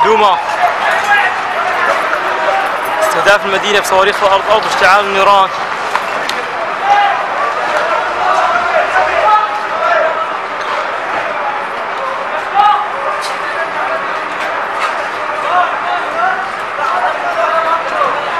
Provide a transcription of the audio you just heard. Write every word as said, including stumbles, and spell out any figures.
دوما. استهداف المدينة بصواريخ الأرض أرض واشتعال النيران.